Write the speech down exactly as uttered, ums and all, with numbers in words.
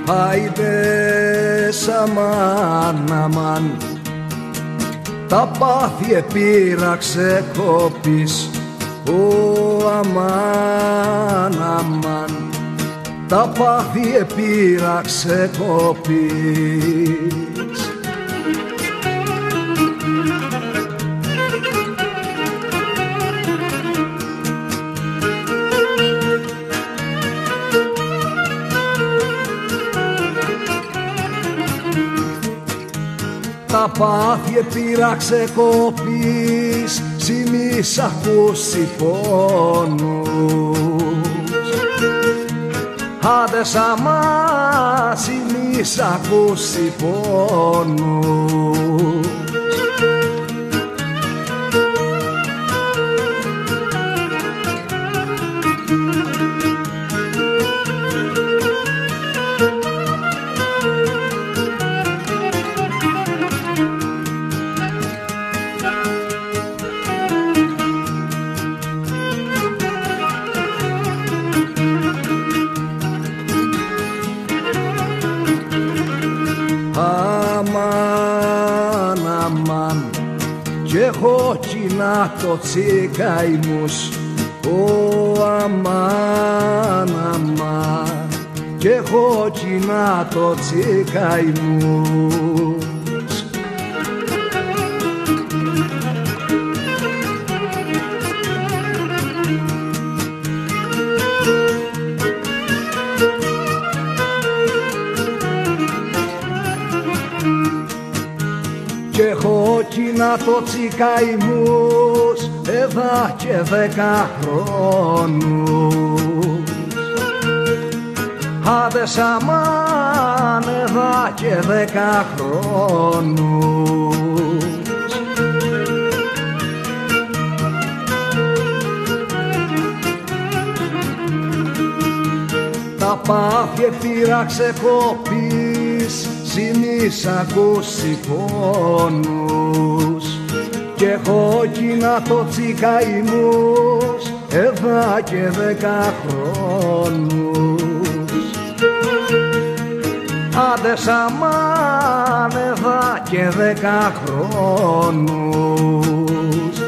Άιδες αμάν αμάν, τα πάθη επήραξε κόπης. Ω αμάν αμάν, τα πάθη επήραξε κόπης. Τα πάθη επήραξε κόπης, σημείς ακούσει πόνους. Άντες αμά, σημείς ακούσει πόνους. Αμάν, αμάν, κι έχω κοινά το τσικαημούς. Ω αμάν, αμάν, κι έχω κοινά το τσικαημούς. Κι έχω κοινά το τσικαημούς εδώ και δέκα χρόνους. Άντες αμάν, εδώ και δέκα χρόνους. Τα πάθη επήραξε κόπης, σημείς ακούσει πόνους. Κι έχω κοινά το τσικαημούς εδώ και δέκα χρόνους. Άντες αμάν, εδώ και δέκα χρόνους.